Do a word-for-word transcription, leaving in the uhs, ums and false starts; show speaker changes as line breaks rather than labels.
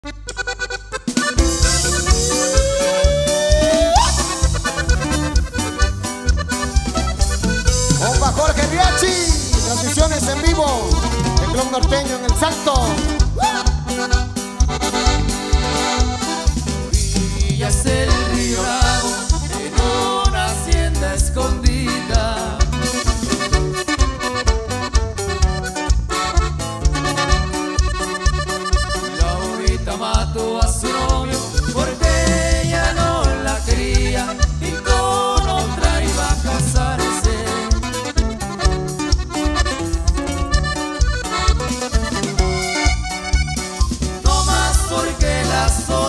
Compa Jorge Riachi, transmisiones en vivo, el club norteño en el Salto.
Orillas del río Bravo, en una hacienda escondida, Laurita mató a su novio porque ella no la quería y con otra iba a casarse. No más porque la